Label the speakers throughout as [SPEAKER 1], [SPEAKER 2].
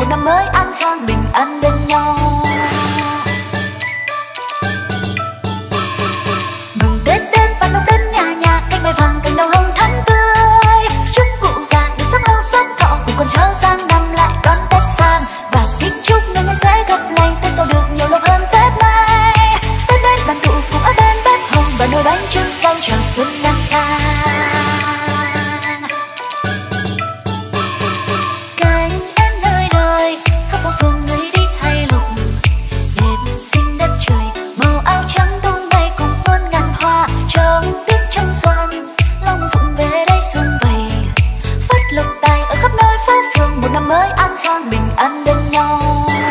[SPEAKER 1] năm mới an khang bình an bên nhau. Mừng Tết đến và lúc đến nhà nhà, cánh mai vàng cành đào hồng thắm tươi. Chúc cụ già được sống lâu sống thọ, cùng con cháu sang năm lại đón Tết sang. Và kính chúc người nhà sẽ gặp lành, Tết sau được nhiều lộc hơn Tết nay. Tết đến đoàn tụ cùng ở bên bếp hồng, và nồi bánh trưng xanh chào xuân đang sang. Cánh én nơi đời khắp phố phường người đi hay lục, đêm xinh đất trời màu áo trắng tung bay cùng muôn ngàn hoa. Trong tiết trong xuân long phụng về đây sum vầy, phất lộc tài ở khắp nơi phố phường, một năm mới an khang bình an bên nhau.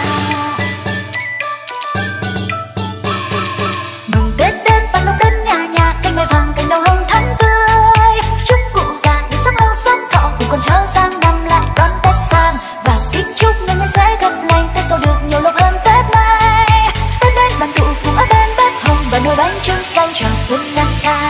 [SPEAKER 1] Mừng Tết đến và lúc đến nhà nhà, cánh mai vàng cành đào hồng thắm tươi. Chúc cụ già được sống lâu sống thọ, cùng con cháu sang năm lại đón Tết sang. Và kính chúc người nhà sẽ gặp lành, Tết sau được nhiều lộc hơn Tết nay. Tết đến đoàn tụ cùng ở bên bếp hồng, và nồi bánh trưng xanh chào xuân đang sang.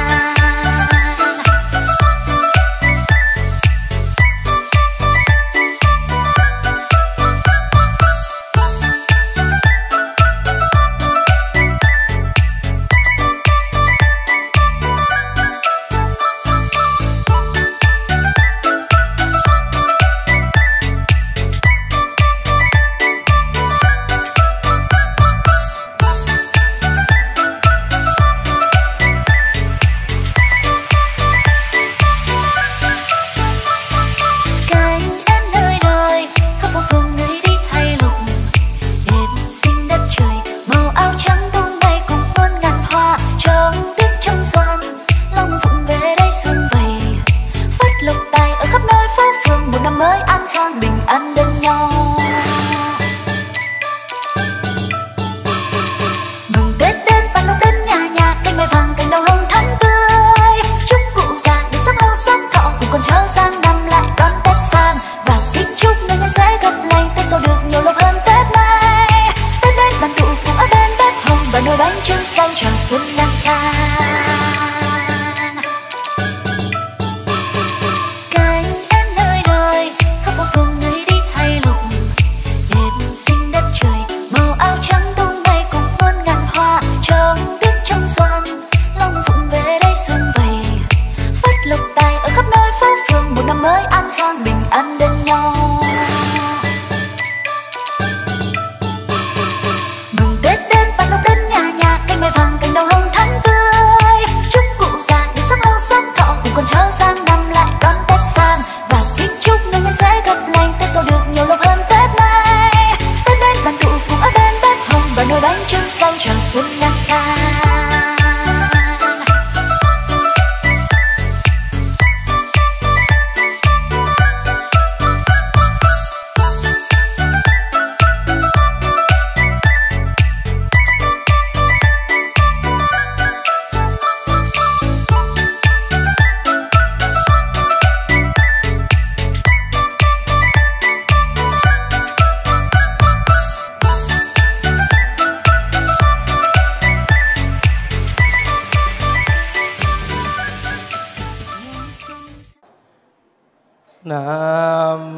[SPEAKER 2] Nam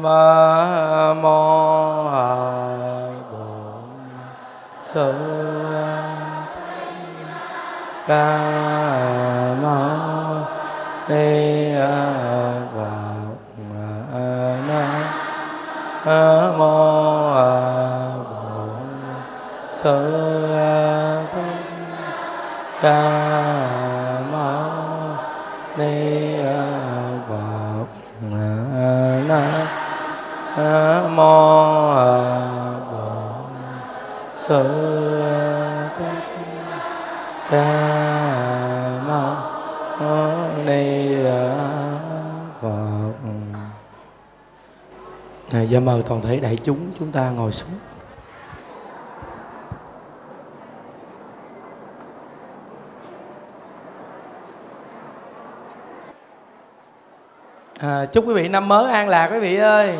[SPEAKER 2] mô Bổn Sư Ca Mâu Ni Phật. Nam mô Bổn Sư Ca Mâu Ni Phật. Nam mô Bổn Sư Thích Ca Mâu Ni Phật. Dạ mời toàn thể đại chúng chúng ta ngồi xuống. Chúc quý vị năm mới an lạc quý vị ơi.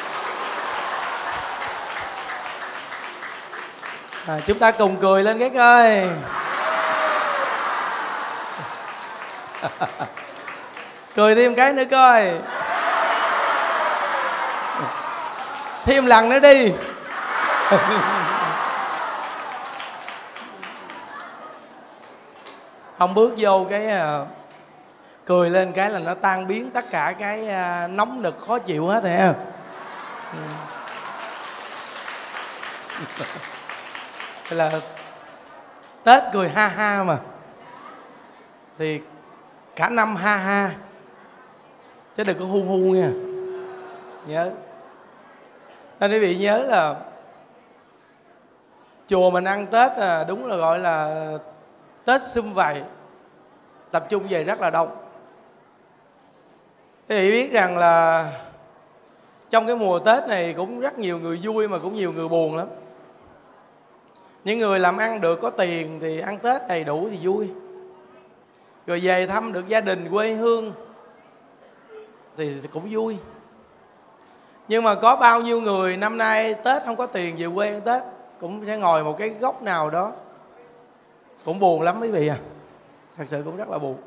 [SPEAKER 2] Chúng ta cùng cười lên các ơi. Cười thêm cái nữa coi. Thêm lần nữa đi. Không bước vô cái cười lên cái là nó tan biến tất cả cái nóng nực khó chịu hết rồi ha. Thế là Tết cười ha ha mà, thì cả năm ha ha, chứ đừng có hu hu nha. Nhớ nên quý vị nhớ là chùa mình ăn Tết đúng là gọi là Tết sum vầy, tập trung về rất là đông. Quý vị biết rằng là trong cái mùa Tết này cũng rất nhiều người vui mà cũng nhiều người buồn lắm. Những người làm ăn được có tiền thì ăn Tết đầy đủ thì vui, rồi về thăm được gia đình quê hương thì cũng vui. Nhưng mà có bao nhiêu người năm nay Tết không có tiền về quê ăn Tết, cũng sẽ ngồi một cái góc nào đó, cũng buồn lắm quý vị à. Thật sự cũng rất là buồn.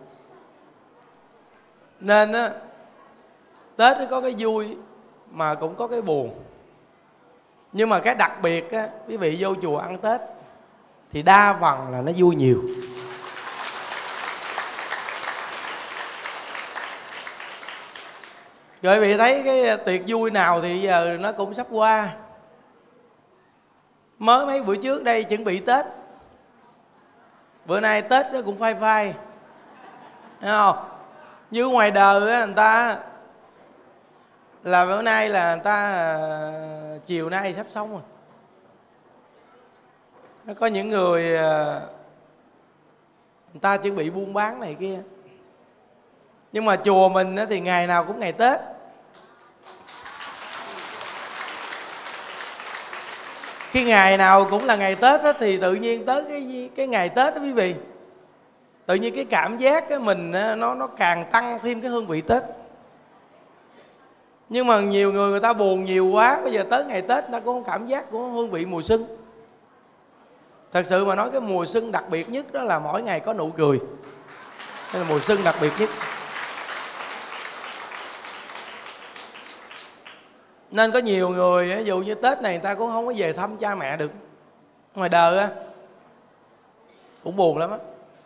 [SPEAKER 2] Nên á, Tết nó có cái vui mà cũng có cái buồn. Nhưng mà cái đặc biệt á, quý vị vô chùa ăn Tết thì đa phần là nó vui nhiều. Rồi quý vị thấy cái tiệc vui nào thì giờ nó cũng sắp qua. Mới mấy bữa trước đây chuẩn bị Tết, bữa nay Tết nó cũng phai phai, thấy không? Như ngoài đời á, người ta là bữa nay là người ta chiều nay sắp xong rồi. Nó có những người ta chuẩn bị buôn bán này kia. Nhưng mà chùa mình thì ngày nào cũng ngày Tết. Khi ngày nào cũng là ngày Tết thì tự nhiên tới cái ngày Tết đó quý vị, tự nhiên cái cảm giác cái mình nó càng tăng thêm cái hương vị Tết. Nhưng mà nhiều người ta buồn nhiều quá, bây giờ tới ngày Tết ta có cảm giác của hương vị mùa xuân. Thật sự mà nói cái mùa xuân đặc biệt nhất đó là mỗi ngày có nụ cười. Đây là mùa xuân đặc biệt nhất. Nên có nhiều người ví dụ như Tết này người ta cũng không có về thăm cha mẹ được. Ngoài đời á cũng buồn lắm á.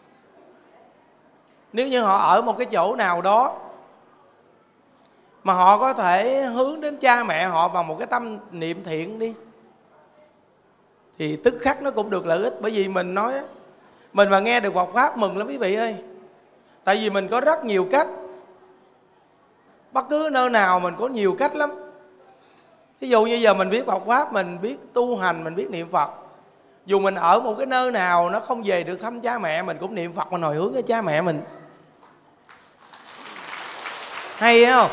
[SPEAKER 2] Nếu như họ ở một cái chỗ nào đó mà họ có thể hướng đến cha mẹ họ bằng một cái tâm niệm thiện đi, thì tức khắc nó cũng được lợi ích. Bởi vì mình nói đó, mình mà nghe được Phật Pháp mừng lắm quý vị ơi. Tại vì mình có rất nhiều cách. Bất cứ nơi nào mình có nhiều cách lắm. Ví dụ như giờ mình biết Phật Pháp, mình biết tu hành, mình biết niệm Phật. Dù mình ở một cái nơi nào nó không về được thăm cha mẹ, mình cũng niệm Phật, mình hồi hướng cho cha mẹ mình. Hay không?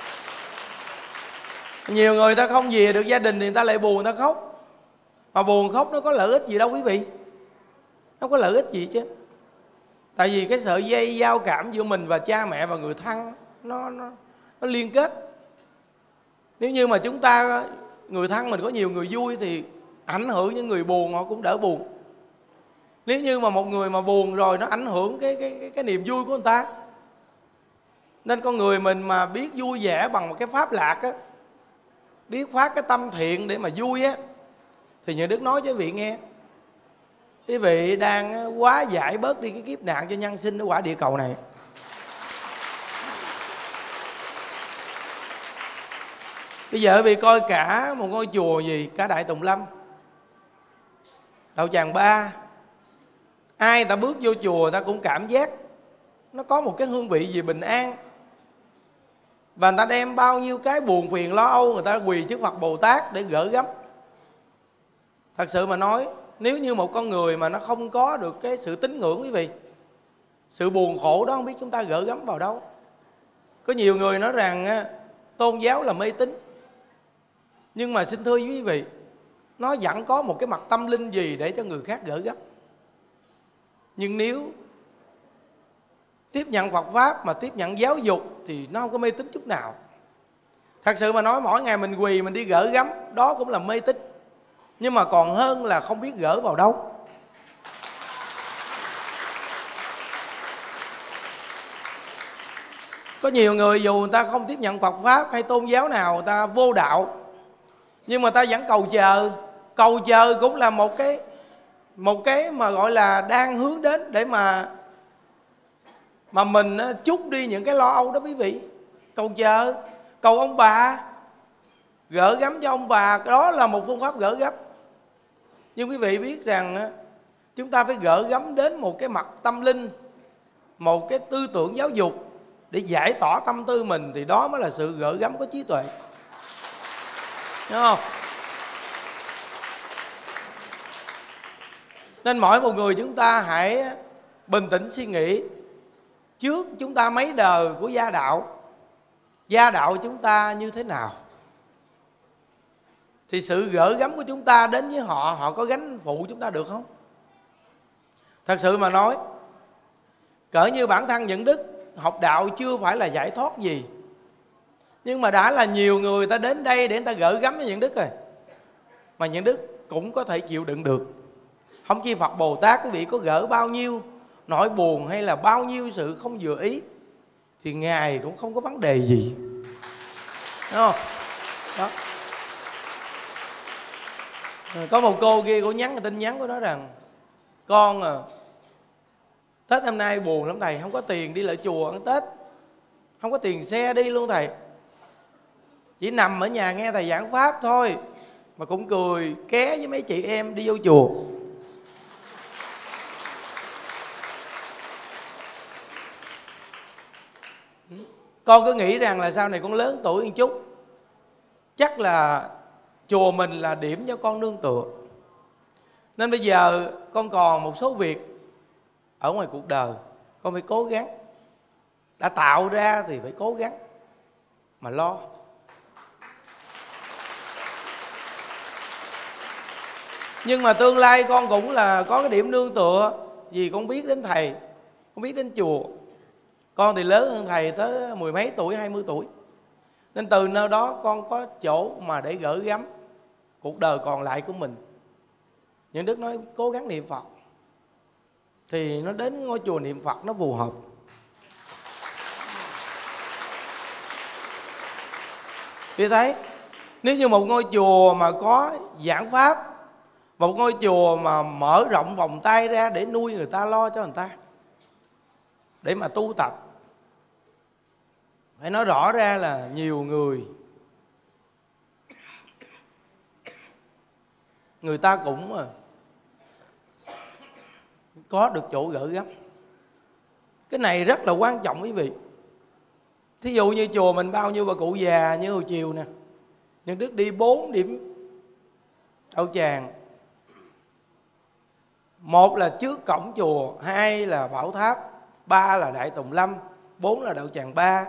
[SPEAKER 2] Nhiều người ta không về được gia đình thì người ta lại buồn, người ta khóc. Mà buồn khóc nó có lợi ích gì đâu quý vị. Nó có lợi ích gì chứ. Tại vì cái sợi dây giao cảm giữa mình và cha mẹ và người thân nó liên kết. Nếu như mà chúng ta, người thân mình có nhiều người vui thì ảnh hưởng những người buồn họ cũng đỡ buồn. Nếu như mà một người mà buồn rồi nó ảnh hưởng cái niềm vui của người ta. Nên con người mình mà biết vui vẻ bằng một cái pháp lạc á, biết phát cái tâm thiện để mà vui á, thì Nhà Đức nói cho quý vị nghe, quý vị đang quá giải bớt đi cái kiếp nạn cho nhân sinh ở quả địa cầu này. Bây giờ quý vị coi cả một ngôi chùa gì, cả Đại Tùng Lâm, Đạo Tràng Ba, ai ta bước vô chùa ta cũng cảm giác nó có một cái hương vị gì bình an. Và người ta đem bao nhiêu cái buồn phiền lo âu, người ta quỳ trước Phật Bồ Tát để gỡ gắm. Thật sự mà nói, nếu như một con người mà nó không có được cái sự tín ngưỡng quý vị, sự buồn khổ đó không biết chúng ta gỡ gắm vào đâu. Có nhiều người nói rằng tôn giáo là mê tín. Nhưng mà xin thưa quý vị, nó vẫn có một cái mặt tâm linh gì để cho người khác gỡ gắm. Nhưng nếu tiếp nhận Phật Pháp mà tiếp nhận giáo dục thì nó không có mê tín chút nào. Thật sự mà nói, mỗi ngày mình quỳ mình đi gỡ gắm, đó cũng là mê tín. Nhưng mà còn hơn là không biết gỡ vào đâu. Có nhiều người dù người ta không tiếp nhận Phật Pháp hay tôn giáo nào, người ta vô đạo, Nhưng mà ta vẫn cầu chờ. Cầu chờ cũng là một cái mà gọi là đang hướng đến để mà mình trút đi những cái lo âu đó quý vị. Cầu chờ, cầu ông bà, gỡ gắm cho ông bà, đó là một phương pháp gỡ gắm. Nhưng quý vị biết rằng chúng ta phải gỡ gắm đến một cái mặt tâm linh, một cái tư tưởng giáo dục để giải tỏa tâm tư mình, thì đó mới là sự gỡ gắm có trí tuệ. Đúng không? Nên mỗi một người chúng ta hãy bình tĩnh suy nghĩ. Trước chúng ta mấy đời của gia đạo chúng ta như thế nào, thì sự gỡ gắm của chúng ta đến với họ, họ có gánh phụ chúng ta được không? Thật sự mà nói, cỡ như bản thân Nhuận Đức học đạo chưa phải là giải thoát gì, nhưng mà đã là nhiều người ta đến đây để người ta gỡ gắm với Nhuận Đức rồi, mà Nhuận Đức cũng có thể chịu đựng được. Không chi Phật Bồ Tát quý vị có gỡ bao nhiêu nỗi buồn hay là bao nhiêu sự không vừa ý thì Ngài cũng không có vấn đề gì. Đúng không? Đó. Có một cô kia, cô nhắn cái tin nhắn của nó rằng: con Tết năm nay buồn lắm thầy, không có tiền đi lại chùa ăn Tết, không có tiền xe đi luôn thầy, chỉ nằm ở nhà nghe thầy giảng pháp thôi, mà cũng cười ké với mấy chị em đi vô chùa. Con cứ nghĩ rằng là sau này con lớn tuổi một chút, chắc là chùa mình là điểm cho con nương tựa. Nên bây giờ con còn một số việc ở ngoài cuộc đời, con phải cố gắng. Đã tạo ra thì phải cố gắng mà lo. Nhưng mà tương lai con cũng là có cái điểm nương tựa. Vì con biết đến thầy, con biết đến chùa. Con thì lớn hơn thầy tới 10 mấy tuổi, 20 tuổi. Nên từ nơi đó con có chỗ mà để gỡ gắm cuộc đời còn lại của mình. Những Đức nói cố gắng niệm Phật, thì nó đến ngôi chùa niệm Phật nó phù hợp. Vì thấy, nếu như một ngôi chùa mà có giảng pháp, một ngôi chùa mà mở rộng vòng tay ra để nuôi người ta, lo cho người ta, để mà tu tập, phải nói rõ ra là nhiều người ta cũng có được chỗ gỡ gắm. Cái này rất là quan trọng quý vị. Thí dụ như chùa mình bao nhiêu bà cụ già như hồi chiều nè, Nhuận Đức đi 4 điểm đậu tràng. Một là trước cổng chùa, 2 là Bảo Tháp, 3 là Đại Tùng Lâm, 4 là đậu tràng 3.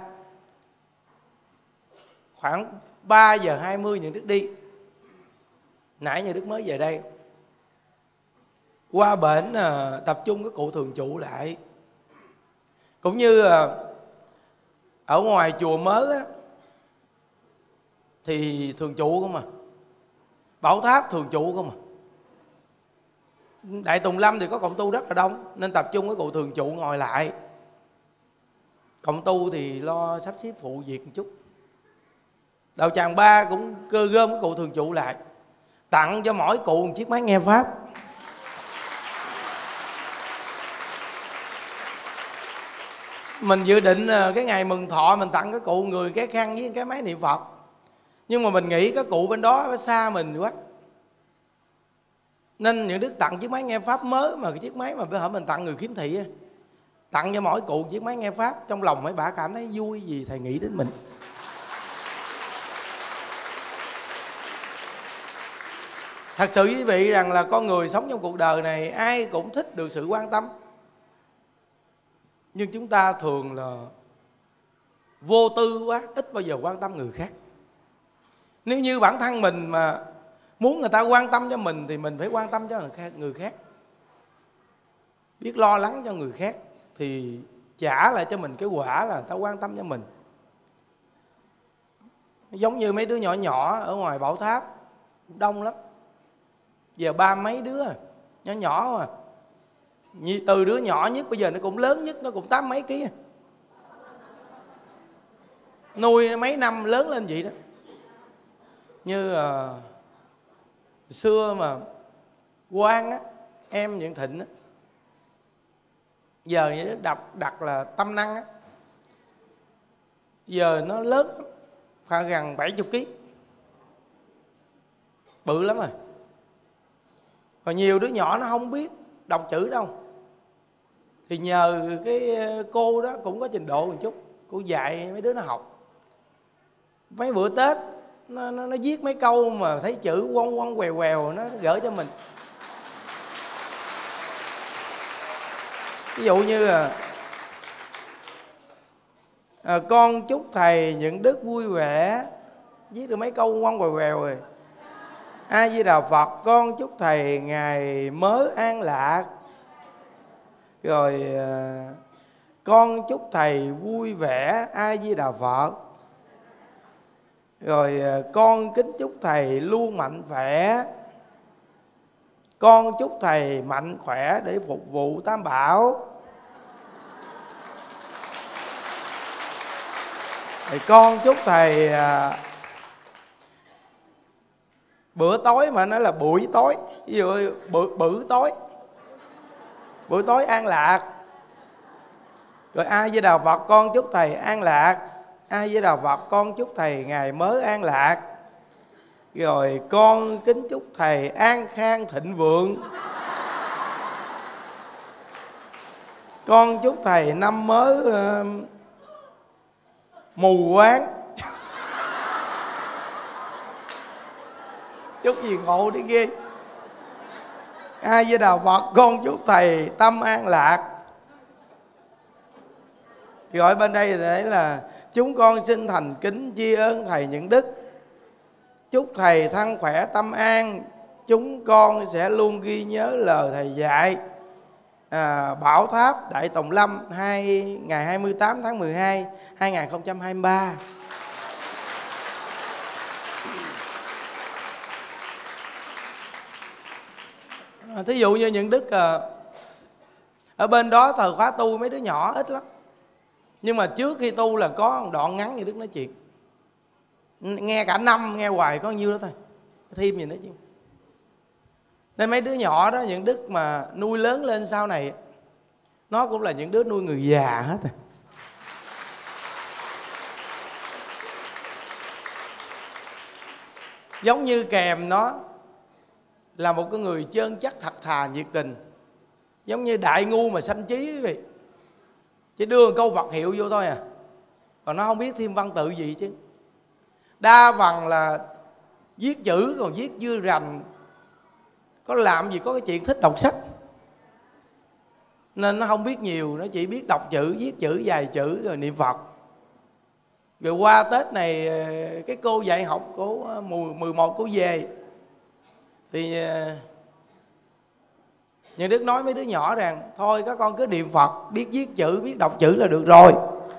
[SPEAKER 2] Khoảng 3 giờ 20 Nhuận Đức đi. Nãy Nhuận Đức mới về đây, qua bển tập trung cái cụ thường trụ lại. Cũng như ở ngoài chùa Mớ á, thì thường trụ không à, Bảo Tháp thường trụ không à. Đại Tùng Lâm thì có cộng tu rất là đông, nên tập trung cái cụ thường trụ ngồi lại. Cộng tu thì lo sắp xếp phụ việc một chút. Đạo Tràng 3 cũng cơ gom cái cụ thường trụ lại, tặng cho mỗi cụ một chiếc máy nghe pháp. Mình dự định cái ngày mừng thọ mình tặng cái cụ người cái khăn với cái máy niệm Phật. Nhưng mà mình nghĩ cái cụ bên đó phải xa mình quá, nên Nhuận Đức tặng chiếc máy nghe pháp mới, mà cái chiếc máy mà bây giờ mình tặng người khiếm thị, tặng cho mỗi cụ chiếc máy nghe pháp. Trong lòng mấy bà cảm thấy vui vì thầy nghĩ đến mình. Thật sự quý vị rằng là con người sống trong cuộc đời này ai cũng thích được sự quan tâm, nhưng chúng ta thường là vô tư quá, ít bao giờ quan tâm người khác. Nếu như bản thân mình mà muốn người ta quan tâm cho mình thì mình phải quan tâm cho người khác. Biết lo lắng cho người khác thì trả lại cho mình cái quả là người ta quan tâm cho mình. Giống như mấy đứa nhỏ nhỏ ở ngoài Bảo Tháp đông lắm, giờ 30 mấy đứa nhỏ nhỏ mà, từ đứa nhỏ nhất bây giờ nó cũng lớn nhất, nó cũng 80 mấy ký, nuôi mấy năm lớn lên vậy đó. Như xưa mà Quang á, em Nguyễn Thịnh á, giờ nó đặt là Tâm Năng á, giờ nó lớn lắm, khoảng gần 70 kg, bự lắm rồi. Còn nhiều đứa nhỏ nó không biết đọc chữ đâu, thì nhờ cái cô đó cũng có trình độ một chút, cô dạy mấy đứa nó học. Mấy bữa Tết nó viết mấy câu mà thấy chữ quăng quăng quèo quèo, nó gửi cho mình. Ví dụ như là con chúc thầy những đức vui vẻ, viết được mấy câu quăng quèo quèo rồi. A Di Đà Phật, con chúc thầy ngày mới an lạc. Rồi con chúc thầy vui vẻ, A Di Đà Phật. Rồi con kính chúc thầy luôn mạnh khỏe. Con chúc thầy mạnh khỏe để phục vụ Tam Bảo. Thì con chúc thầy bữa tối, mà nó là buổi tối, ví dụ bữa tối, buổi tối an lạc. Rồi A Di Đà Phật, con chúc thầy an lạc. A Di Đà Phật, con chúc thầy ngày mới an lạc. Rồi con kính chúc thầy an khang thịnh vượng. Con chúc thầy năm mới mù quáng. Chúc gì ngộ đi ghê. A Di Đà Phật, con chúc thầy tâm an lạc. Rồi bên đây thì thấy là chúng con xin thành kính tri ân thầy những đức. Chúc thầy thân khỏe tâm an. Chúng con sẽ luôn ghi nhớ lời thầy dạy. Bảo Tháp Đại Tùng Lâm ngày 28 tháng 12 2023. Thí dụ như những đức ở bên đó thời khóa tu mấy đứa nhỏ ít lắm, nhưng mà trước khi tu là có một đoạn ngắn như đức nói chuyện, nghe cả năm nghe hoài có nhiêu đó thôi, thêm gì nữa chứ. Nên mấy đứa nhỏ đó những đức mà nuôi lớn lên sau này, nó cũng là những đứa nuôi người già hết rồi. Giống như kèm nó là một cái người chân chất thật thà nhiệt tình, giống như Đại Ngu mà sanh trí quý vị, chỉ đưa một câu Phật hiệu vô thôi à, còn nó không biết thêm văn tự gì chứ. Đa phần là viết chữ, còn viết dưa rành, có làm gì có cái chuyện thích đọc sách, nên nó không biết nhiều, nó chỉ biết đọc chữ, viết chữ vài chữ rồi niệm Phật. Rồi qua Tết này cái cô dạy học của 11 cô về, thì Nhà Đức nói mấy đứa nhỏ rằng thôi các con cứ niệm Phật, biết viết chữ, biết đọc chữ là được rồi.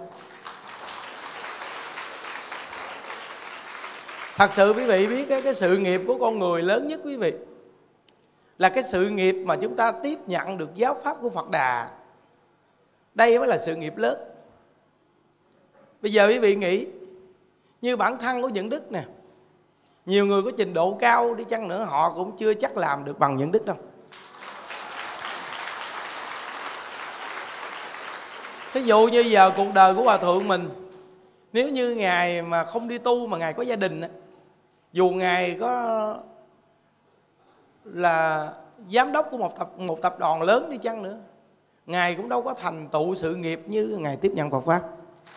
[SPEAKER 2] Thật sự quý vị biết cái sự nghiệp của con người lớn nhất quý vị là cái sự nghiệp mà chúng ta tiếp nhận được giáo pháp của Phật Đà. Đây mới là sự nghiệp lớn. Bây giờ quý vị nghĩ như bản thân của những đức nè, nhiều người có trình độ cao đi chăng nữa họ cũng chưa chắc làm được bằng những đức đâu. Thí dụ như giờ cuộc đời của Hòa Thượng mình, nếu như Ngài mà không đi tu mà Ngài có gia đình, dù Ngài có là giám đốc của một tập đoàn lớn đi chăng nữa, Ngài cũng đâu có thành tựu sự nghiệp như Ngài tiếp nhận Phật Pháp.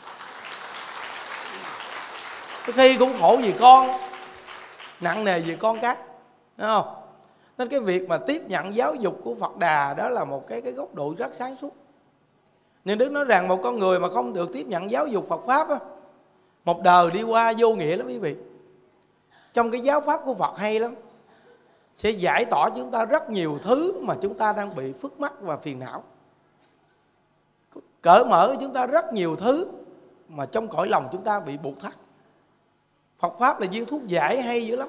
[SPEAKER 2] Có khi cũng khổ vì con, nặng nề vì con cái, đúng không? Nên cái việc mà tiếp nhận giáo dục của Phật Đà đó là một cái góc độ rất sáng suốt. Nhưng Đức nói rằng một con người mà không được tiếp nhận giáo dục Phật Pháp á, một đời đi qua vô nghĩa lắm quý vị. Trong cái giáo pháp của Phật hay lắm, sẽ giải tỏa chúng ta rất nhiều thứ mà chúng ta đang bị phức mắc và phiền não, cởi mở với chúng ta rất nhiều thứ mà trong cõi lòng chúng ta bị buộc thắt. Phật Pháp là viên thuốc giải hay dữ lắm.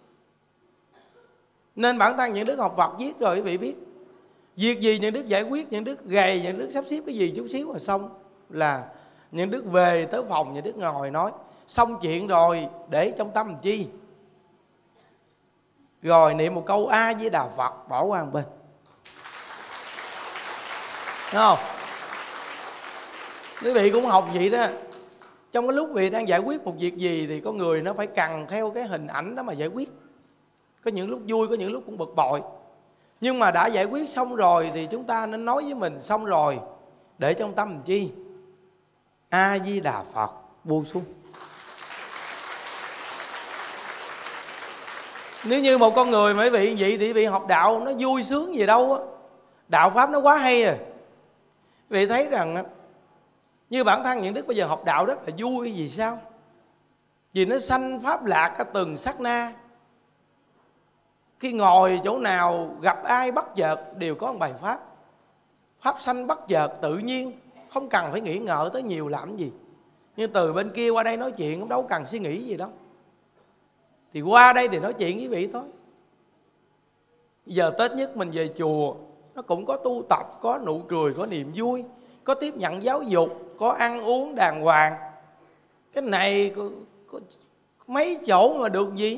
[SPEAKER 2] Nên bản thân những đức học Phật viết rồi quý vị biết, việc gì những đức giải quyết, những đức gầy, những đức sắp xếp cái gì chút xíu là xong, là những đức về tới phòng những đức ngồi nói xong chuyện rồi, để trong tâm làm chi. rồi niệm một câu A Di Đà Phật, bỏ qua một bên. Đúng không? Quý vị cũng học vậy đó. Trong cái lúc vị đang giải quyết một việc gì thì có người nó phải cần theo cái hình ảnh đó mà giải quyết. Có những lúc vui, có những lúc cũng bực bội. Nhưng mà đã giải quyết xong rồi thì chúng ta nên nói với mình xong rồi, để trong tâm làm chi? A Di Đà Phật, buông xuống. Nếu như một con người mà quý vị vậy thì quý vị học đạo nó vui sướng gì đâu á. Đạo Pháp nó quá hay rồi. Quý vị thấy rằng như bản thân những đức bây giờ học đạo rất là vui. Vì sao? Vì nó sanh pháp lạc ở từng sát na. Khi ngồi chỗ nào gặp ai bất chợt đều có một bài pháp. Pháp sanh bất chợt tự nhiên, không cần phải nghĩ ngợi tới nhiều làm gì. Nhưng từ bên kia qua đây nói chuyện cũng đâu cần suy nghĩ gì đâu. Thì qua đây thì nói chuyện với vị thôi. Giờ Tết nhất mình về chùa, nó cũng có tu tập, có nụ cười, có niềm vui, có tiếp nhận giáo dục, có ăn uống đàng hoàng. Cái này có mấy chỗ mà được gì.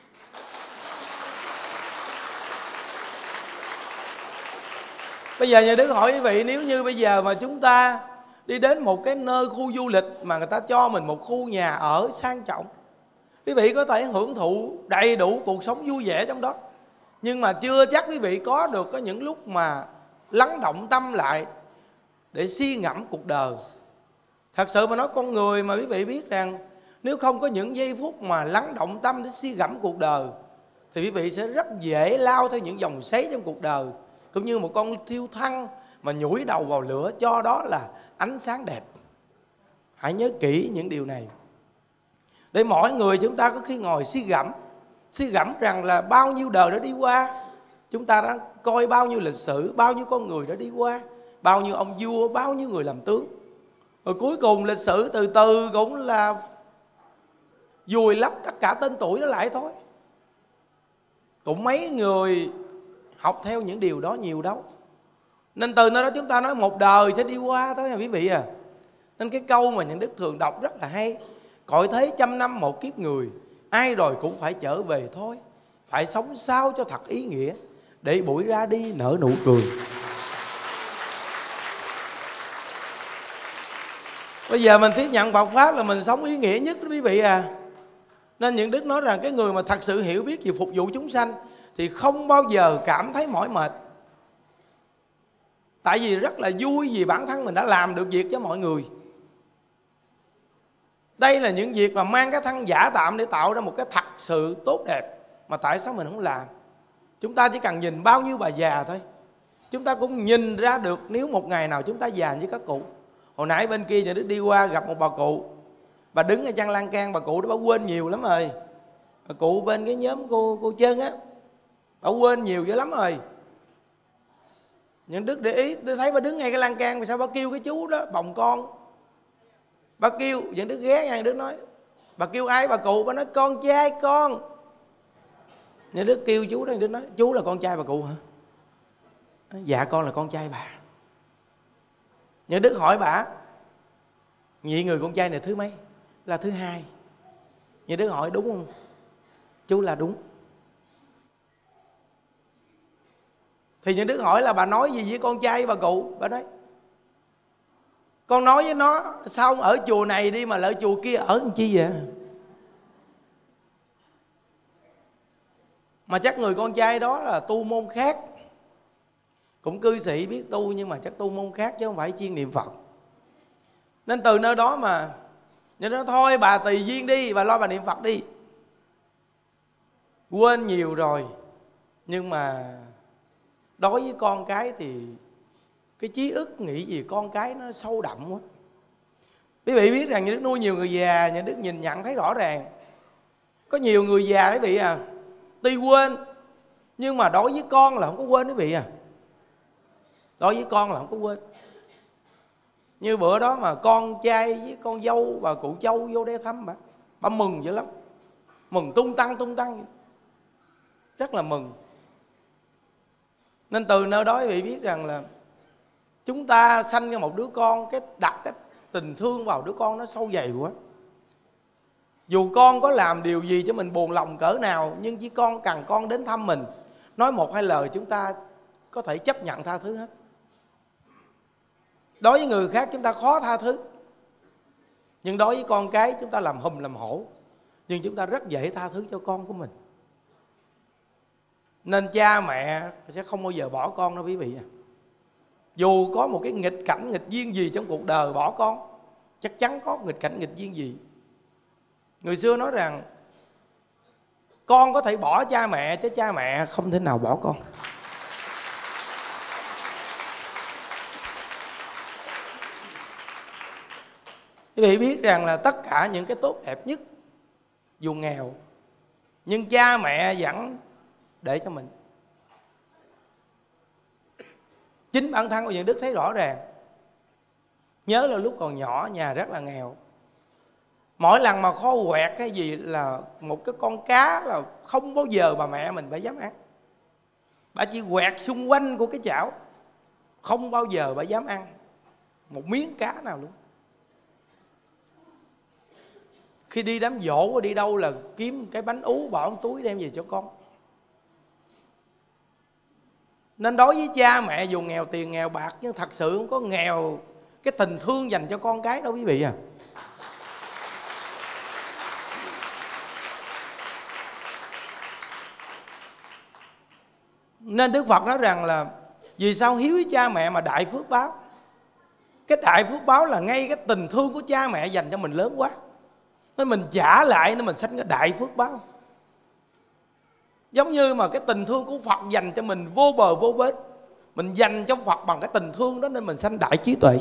[SPEAKER 2] Bây giờ nhà Đức hỏi quý vị, nếu như bây giờ mà chúng ta đi đến một cái nơi khu du lịch mà người ta cho mình một khu nhà ở sang trọng, quý vị có thể hưởng thụ đầy đủ cuộc sống vui vẻ trong đó. Nhưng mà chưa chắc quý vị có những lúc mà lắng động tâm lại để suy ngẫm cuộc đời. Thật sự mà nói, con người mà quý vị biết rằng nếu không có những giây phút mà lắng động tâm để suy ngẫm cuộc đời thì quý vị sẽ rất dễ lao theo những dòng xoáy trong cuộc đời. Cũng như một con thiêu thân mà nhủi đầu vào lửa, cho đó là ánh sáng đẹp. Hãy nhớ kỹ những điều này, để mỗi người chúng ta có khi ngồi suy gẫm rằng là bao nhiêu đời đã đi qua, chúng ta đã coi bao nhiêu lịch sử, bao nhiêu con người đã đi qua, bao nhiêu ông vua, bao nhiêu người làm tướng. Rồi cuối cùng lịch sử từ từ cũng là vùi lấp tất cả tên tuổi đó lại thôi. Cũng mấy người học theo những điều đó nhiều đâu. Nên từ nơi đó chúng ta nói một đời sẽ đi qua thôi quý vị à. Nên cái câu mà những đức thường đọc rất là hay: cõi thế trăm năm một kiếp người, ai rồi cũng phải trở về thôi. Phải sống sao cho thật ý nghĩa, để buổi ra đi nở nụ cười. Bây giờ mình tiếp nhận Phật Pháp là mình sống ý nghĩa nhất đó quý vị à. Nên những đức nói rằng cái người mà thật sự hiểu biết về phục vụ chúng sanh thì không bao giờ cảm thấy mỏi mệt. Tại vì rất là vui vì bản thân mình đã làm được việc cho mọi người. Đây là những việc mà mang cái thân giả tạm để tạo ra một cái thật sự tốt đẹp. Mà tại sao mình không làm? Chúng ta chỉ cần nhìn bao nhiêu bà già thôi, chúng ta cũng nhìn ra được nếu một ngày nào chúng ta già như các cụ. Hồi nãy bên kia nhà Đức đi qua gặp một bà cụ, bà đứng ở chân lan can, bà cụ đó bà quên nhiều lắm rồi. Bà cụ bên cái nhóm cô Trân á, bà quên nhiều dữ lắm rồi. Những Đức để ý, tôi thấy bà đứng ngay cái lan can, mà sao bà kêu cái chú đó bồng con. Bà kêu, Những Đức ghé nha, Những Đức nói, bà kêu ai bà cụ? Bà nói con trai con. Những Đức kêu chú đó, Những Đức nói chú là con trai bà cụ hả? Dạ con là con trai bà. Những Đức hỏi bà, vậy người con trai này thứ mấy? Là thứ hai. Những Đức hỏi đúng không? Chú là đúng. Thì Những Đức hỏi là bà nói gì với con trai bà cụ? Bà nói con nói với nó sao ông ở chùa này đi mà lại chùa kia ở làm chi vậy? Mà chắc người con trai đó là tu môn khác, cũng cư sĩ biết tu nhưng mà chắc tu môn khác chứ không phải chuyên niệm Phật. Nên từ nơi đó mà Nên nó thôi bà tùy duyên đi, bà lo bà niệm Phật đi. Quên nhiều rồi, nhưng mà đối với con cái thì cái chí ức nghĩ gì con cái nó sâu đậm quá. Quý vị biết rằng Nhà Đức nuôi nhiều người già, Nhà Đức nhìn nhận thấy rõ ràng. Có nhiều người già quý vị à, tuy quên nhưng mà đối với con là không có quên quý vị à. Đối với con là không có quên. Như bữa đó mà con trai với con dâu bà cụ Châu vô đây thăm bà mừng dữ lắm. Mừng tung tăng rất là mừng. Nên từ nơi đó quý vị biết rằng là chúng ta sanh ra một đứa con, cái đặt cái tình thương vào đứa con nó sâu dày quá. Dù con có làm điều gì cho mình buồn lòng cỡ nào, nhưng chỉ cần con đến thăm mình, nói một hai lời, chúng ta có thể chấp nhận tha thứ hết. Đối với người khác chúng ta khó tha thứ, nhưng đối với con cái chúng ta làm hùm làm hổ, nhưng chúng ta rất dễ tha thứ cho con của mình. Nên cha mẹ sẽ không bao giờ bỏ con đâu quý vị. Dù có một cái nghịch cảnh nghịch duyên gì trong cuộc đời bỏ con, chắc chắn có nghịch cảnh nghịch duyên gì. Người xưa nói rằng con có thể bỏ cha mẹ, chứ cha mẹ không thể nào bỏ con. Quý vị biết rằng là tất cả những cái tốt đẹp nhất, dù nghèo, nhưng cha mẹ vẫn để cho mình. Chính bản thân của những Đức thấy rõ ràng. Nhớ là lúc còn nhỏ nhà rất là nghèo, mỗi lần mà kho quẹt cái gì là một cái con cá là không bao giờ bà mẹ mình phải dám ăn. Bà chỉ quẹt xung quanh của cái chảo, không bao giờ bà dám ăn một miếng cá nào luôn. Khi đi đám giỗ đi đâu là kiếm cái bánh ú bỏ trong túi đem về cho con. Nên đối với cha mẹ dù nghèo tiền nghèo bạc, nhưng thật sự không có nghèo cái tình thương dành cho con cái đâu quý vị à. Nên Đức Phật nói rằng là vì sao hiếu với cha mẹ mà đại phước báo. Cái đại phước báo là ngay cái tình thương của cha mẹ dành cho mình lớn quá, nên mình trả lại, nên mình sanh cái đại phước báo. Giống như mà cái tình thương của Phật dành cho mình vô bờ vô bến, mình dành cho Phật bằng cái tình thương đó, nên mình sanh đại trí tuệ.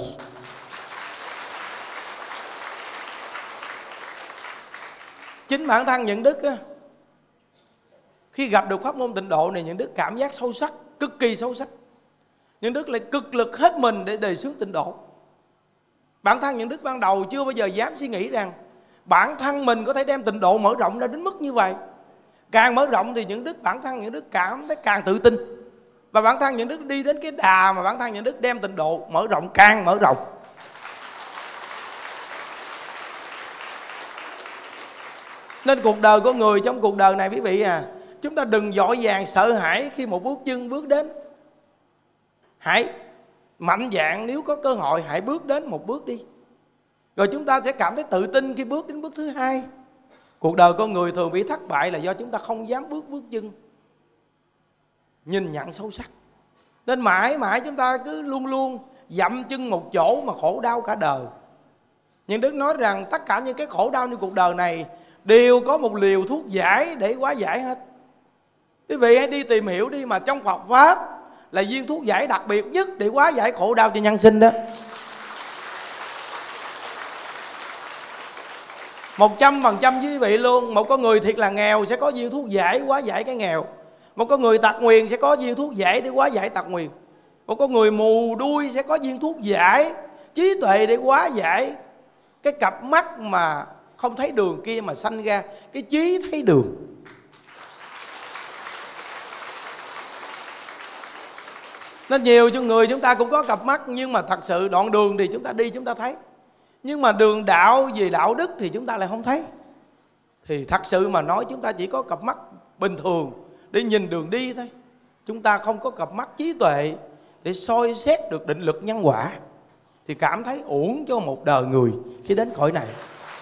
[SPEAKER 2] Chính bản thân những Đức á, khi gặp được pháp môn tịnh độ này, những Đức cảm giác sâu sắc, cực kỳ sâu sắc. Những Đức lại cực lực hết mình để đề xướng tịnh độ. Bản thân những Đức ban đầu chưa bao giờ dám suy nghĩ rằng bản thân mình có thể đem tịnh độ mở rộng ra đến mức như vậy. Càng mở rộng thì những Đức, bản thân những Đức cảm thấy càng tự tin. Và bản thân những Đức đi đến cái đà mà bản thân những Đức đem tịnh độ mở rộng, càng mở rộng. Nên cuộc đời của người, trong cuộc đời này quý vị à, chúng ta đừng vội vàng sợ hãi khi một bước chân bước đến. Hãy mạnh dạn, nếu có cơ hội hãy bước đến một bước đi, rồi chúng ta sẽ cảm thấy tự tin khi bước đến bước thứ hai. Cuộc đời con người thường bị thất bại là do chúng ta không dám bước chân nhìn nhận sâu sắc. Nên mãi mãi chúng ta cứ luôn luôn dậm chân một chỗ mà khổ đau cả đời. Nhưng Đức nói rằng tất cả những cái khổ đau như cuộc đời này đều có một liều thuốc giải để hóa giải hết. Quý vị hãy đi tìm hiểu đi, mà trong Phật Pháp là viên thuốc giải đặc biệt nhất để hóa giải khổ đau cho nhân sinh đó. 100% với quý vị luôn. Một con người thiệt là nghèo sẽ có viên thuốc giải hóa giải cái nghèo. Một con người tật nguyền sẽ có viên thuốc giải để hóa giải tật nguyền. Một con người mù đuôi sẽ có viên thuốc giải trí tuệ để hóa giải cái cặp mắt mà không thấy đường kia, mà sanh ra cái trí thấy đường. Nên nhiều cho người chúng ta cũng có cặp mắt, nhưng mà thật sự đoạn đường thì chúng ta đi chúng ta thấy, nhưng mà đường đạo về đạo đức thì chúng ta lại không thấy. Thì thật sự mà nói chúng ta chỉ có cặp mắt bình thường để nhìn đường đi thôi. Chúng ta không có cặp mắt trí tuệ để soi xét được định lực nhân quả, thì cảm thấy uổng cho một đời người khi đến cõi này.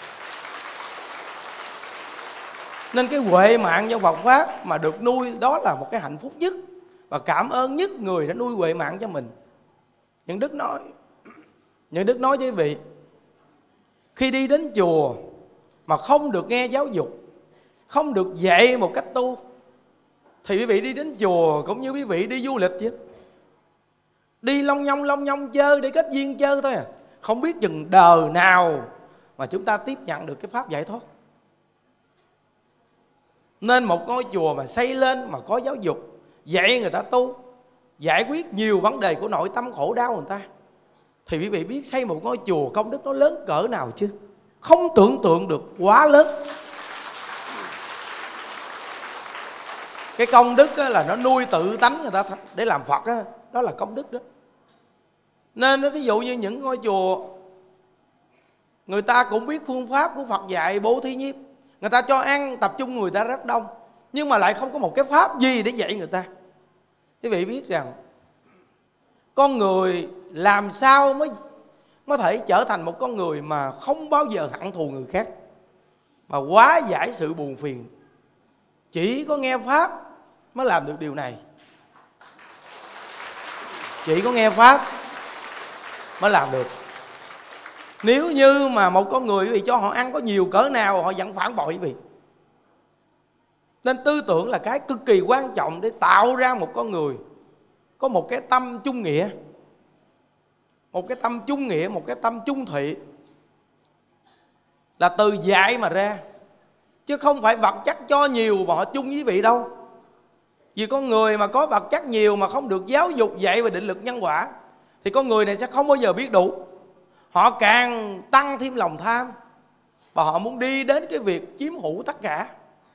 [SPEAKER 2] Nên cái huệ mạng trong Phật Pháp mà được nuôi, đó là một cái hạnh phúc nhất và cảm ơn nhất người đã nuôi huệ mạng cho mình. Những Đức nói với quý vị, khi đi đến chùa mà không được nghe giáo dục, không được dạy một cách tu, thì quý vị đi đến chùa cũng như quý vị đi du lịch vậy. Đi long nhong chơi để kết duyên chơi thôi à. Không biết chừng đời nào mà chúng ta tiếp nhận được cái pháp giải thoát. Nên một ngôi chùa mà xây lên mà có giáo dục, dạy người ta tu, giải quyết nhiều vấn đề của nội tâm khổ đau người ta, thì quý vị biết xây một ngôi chùa công đức nó lớn cỡ nào chưa? Không tưởng tượng được, quá lớn. Cái công đức là nó nuôi tự tánh người ta để làm Phật đó, đó là công đức đó. Nên ví dụ như những ngôi chùa người ta cũng biết phương pháp của Phật dạy bố thí nhiếp, người ta cho ăn, tập trung người ta rất đông, nhưng mà lại không có một cái pháp gì để dạy người ta. Quý vị biết rằng con người làm sao mới thể trở thành một con người mà không bao giờ hận thù người khác, mà hóa giải sự buồn phiền. Chỉ có nghe pháp mới làm được điều này. Chỉ có nghe pháp mới làm được. Nếu như mà một con người quý vị cho họ ăn có nhiều cỡ nào họ vẫn phản bội quý vị. Nên tư tưởng là cái cực kỳ quan trọng để tạo ra một con người có một cái tâm trung nghĩa, một cái tâm trung nghĩa, một cái tâm trung thủy, là từ dạy mà ra, chứ không phải vật chất cho nhiều mà họ chung với quý vị đâu. Vì con người mà có vật chất nhiều mà không được giáo dục dạy về định lực nhân quả thì con người này sẽ không bao giờ biết đủ. Họ càng tăng thêm lòng tham và họ muốn đi đến cái việc chiếm hữu tất cả.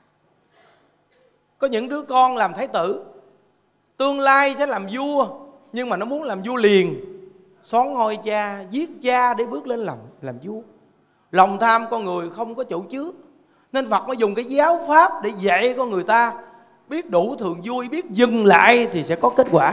[SPEAKER 2] Có những đứa con làm thái tử, tương lai sẽ làm vua, nhưng mà nó muốn làm vua liền, xón ngôi cha, giết cha để bước lên làm vua. Lòng tham con người không có chỗ chứa, nên Phật mới dùng cái giáo pháp để dạy con người ta biết đủ thường vui, biết dừng lại thì sẽ có kết quả.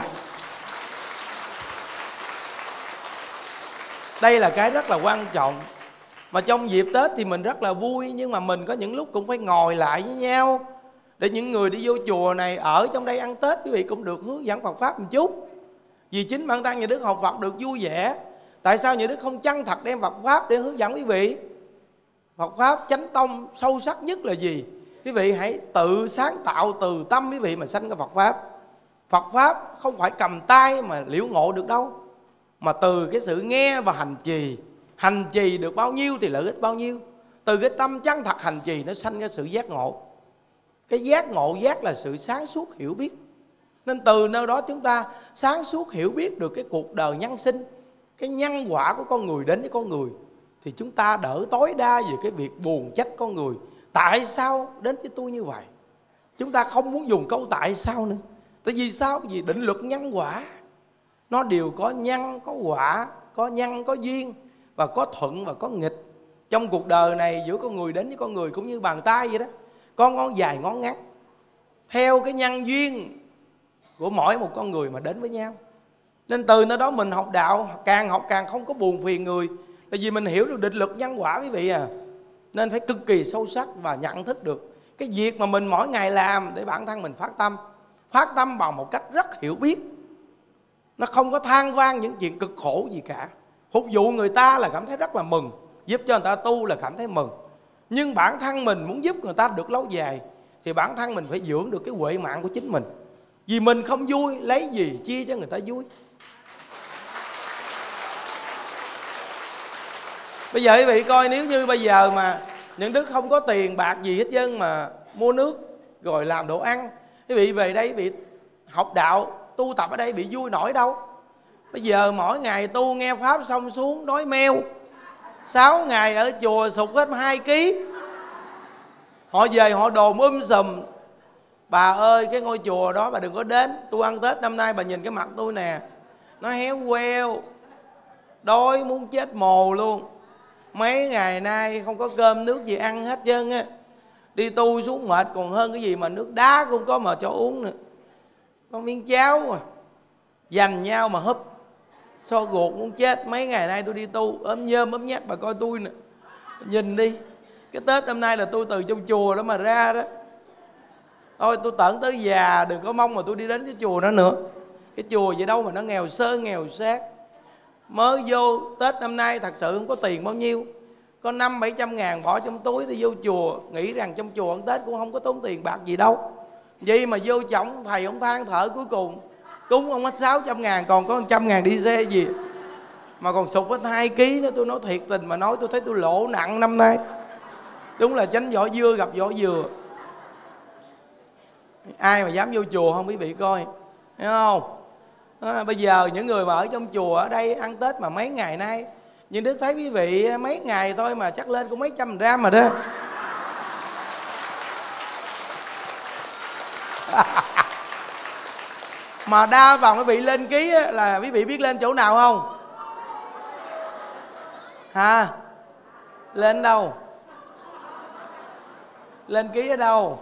[SPEAKER 2] Đây là cái rất là quan trọng. Mà trong dịp Tết thì mình rất là vui, nhưng mà mình có những lúc cũng phải ngồi lại với nhau, để những người đi vô chùa này ở trong đây ăn Tết quý vị cũng được hướng dẫn Phật pháp một chút. Vì chính bản thân nhà Đức học Phật được vui vẻ. Tại sao nhà Đức không chân thật đem Phật pháp để hướng dẫn quý vị? Phật pháp chánh tông sâu sắc nhất là gì? Quý vị hãy tự sáng tạo từ tâm quý vị mà sanh cái Phật pháp. Phật pháp không phải cầm tay mà liễu ngộ được đâu, mà từ cái sự nghe và hành trì. Hành trì được bao nhiêu thì lợi ích bao nhiêu. Từ cái tâm chân thật hành trì nó sanh cái sự giác ngộ. Cái giác ngộ, giác là sự sáng suốt hiểu biết. Nên từ nơi đó chúng ta sáng suốt hiểu biết được cái cuộc đời nhân sinh, cái nhân quả của con người đến với con người, thì chúng ta đỡ tối đa về cái việc buồn trách con người. Tại sao đến với tôi như vậy? Chúng ta không muốn dùng câu tại sao nữa. Tại vì sao? Vì định luật nhân quả nó đều có nhân, có quả, có nhân, có duyên, và có thuận và có nghịch. Trong cuộc đời này giữa con người đến với con người cũng như bàn tay vậy đó, có ngón dài ngón ngắn, theo cái nhân duyên của mỗi một con người mà đến với nhau. Nên từ nơi đó mình học đạo, càng học càng không có buồn phiền người. Tại vì mình hiểu được định luật nhân quả quý vị à. Nên phải cực kỳ sâu sắc và nhận thức được cái việc mà mình mỗi ngày làm để bản thân mình phát tâm. Phát tâm bằng một cách rất hiểu biết. Nó không có than vang những chuyện cực khổ gì cả. Phục vụ người ta là cảm thấy rất là mừng, giúp cho người ta tu là cảm thấy mừng. Nhưng bản thân mình muốn giúp người ta được lâu dài thì bản thân mình phải dưỡng được cái huệ mạng của chính mình. Vì mình không vui, lấy gì chia cho người ta vui. Bây giờ quý vị coi, nếu như bây giờ mà những đứa không có tiền bạc gì hết trơn mà mua nước rồi làm đồ ăn, quý vị về đây bị học đạo, tu tập ở đây bị vui nổi đâu. Bây giờ mỗi ngày tu nghe pháp xong xuống đói meo, 6 ngày ở chùa sụt hết 2 kg. Họ về họ đồn sùm: bà ơi cái ngôi chùa đó bà đừng có đến, tôi ăn Tết năm nay bà nhìn cái mặt tôi nè, nó héo queo, đói muốn chết mồ luôn. Mấy ngày nay không có cơm nước gì ăn hết trơn á. Đi tu xuống mệt còn hơn cái gì mà nước đá cũng có mà cho uống nữa. Có miếng cháo mà dành nhau mà húp, so ruột muốn chết. Mấy ngày nay tôi đi tu ốm nhơm ốm nhách, bà coi tôi nè, nhìn đi. Cái Tết năm nay là tôi từ trong chùa đó mà ra đó. Thôi tôi tận tới già đừng có mong mà tôi đi đến cái chùa đó nữa. Cái chùa vậy đâu mà nó nghèo sơ nghèo xác. Mới vô Tết năm nay thật sự không có tiền bao nhiêu, có 500-700 ngàn bỏ trong túi thì vô chùa. Nghĩ rằng trong chùa ăn Tết cũng không có tốn tiền bạc gì đâu. Vậy mà vô trọng thầy ông than thở, cuối cùng cúng ông hết 600 ngàn, còn có 100 ngàn đi xe gì mà còn sụt hết 2 kg nữa. Tôi nói thiệt tình mà nói, tôi thấy tôi lỗ nặng năm nay. Đúng là tránh vỏ dưa gặp vỏ dừa. Ai mà dám vô chùa không quý vị coi, thấy không? Bây giờ những người mà ở trong chùa ở đây ăn Tết mà mấy ngày nay, nhưng Đức thấy quý vị mấy ngày thôi mà chắc lên cũng mấy trăm gram mà đó. Mà đa phần quý vị lên ký là quý vị biết lên chỗ nào không? Hả? Lên đâu? Lên ký ở đâu?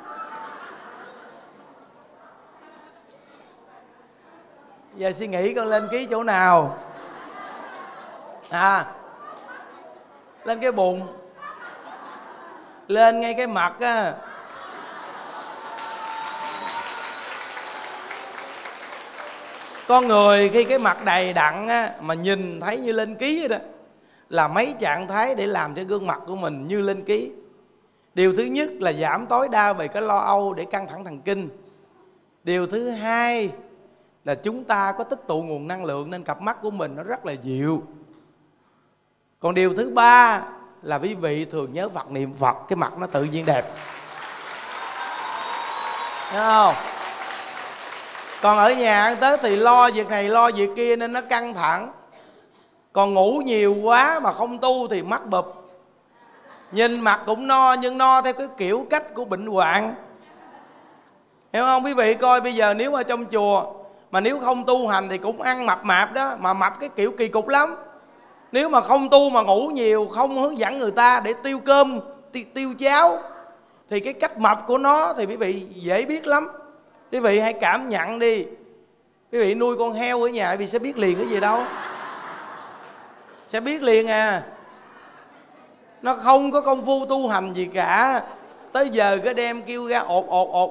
[SPEAKER 2] Giờ suy nghĩ con lên ký chỗ nào? À, lên cái bụng, lên ngay cái mặt á. Con người khi cái mặt đầy đặn á, mà nhìn thấy như lên ký vậy đó, là mấy trạng thái để làm cho gương mặt của mình như lên ký. Điều thứ nhất là giảm tối đa về cái lo âu để căng thẳng thần kinh. Điều thứ hai là chúng ta có tích tụ nguồn năng lượng nên cặp mắt của mình nó rất là dịu. Còn điều thứ ba là quý vị thường nhớ Phật, niệm Phật, cái mặt nó tự nhiên đẹp. Thấy không? Còn ở nhà ăn Tết thì lo việc này lo việc kia nên nó căng thẳng. Còn ngủ nhiều quá mà không tu thì mắt bụp. Nhìn mặt cũng no nhưng no theo cái kiểu cách của bệnh hoạn. Hiểu không? Quý vị coi bây giờ nếu ở trong chùa mà nếu không tu hành thì cũng ăn mập mạp đó, mà mập cái kiểu kỳ cục lắm. Nếu mà không tu mà ngủ nhiều, không hướng dẫn người ta để tiêu cơm, tiêu cháo, thì cái cách mập của nó thì quý vị dễ biết lắm. Quý vị hãy cảm nhận đi. Quý vị nuôi con heo ở nhà quý vị sẽ biết liền cái gì đâu. Sẽ biết liền à. Nó không có công phu tu hành gì cả. Tới giờ cái đem kêu ra ột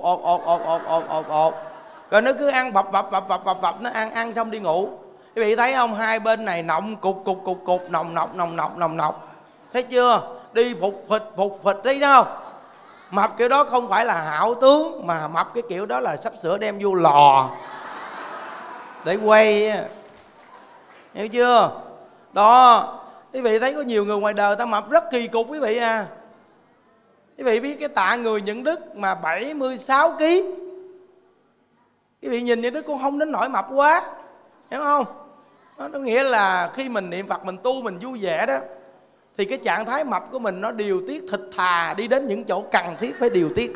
[SPEAKER 2] rồi nó cứ ăn bập nó ăn xong đi ngủ. Quý vị thấy không? Hai bên này nọng cục nồng nọc. Thấy chưa? Đi phục phịch thấy không? Mập kiểu đó không phải là hảo tướng, mà mập cái kiểu đó là sắp sửa đem vô lò để quay. Hiểu chưa? Đó. Quý vị thấy có nhiều người ngoài đời ta mập rất kỳ cục quý vị à. Quý vị biết cái Tạ Người Nhuận Đức mà 76 kg. Quý vị nhìn Nhuận Đức cũng không đến nỗi mập quá. Hiểu không? Nó nghĩa là khi mình niệm Phật, mình tu, mình vui vẻ đó, thì cái trạng thái mập của mình nó điều tiết thịt thà đi đến những chỗ cần thiết phải điều tiết.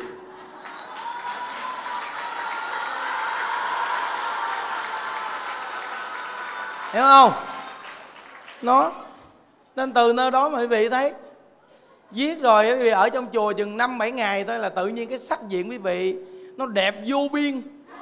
[SPEAKER 2] Hiểu không? Nó nên từ nơi đó mà quý vị thấy viết rồi, quý vị ở trong chùa chừng 5-7 ngày thôi là tự nhiên cái sắc diện quý vị nó đẹp vô biên.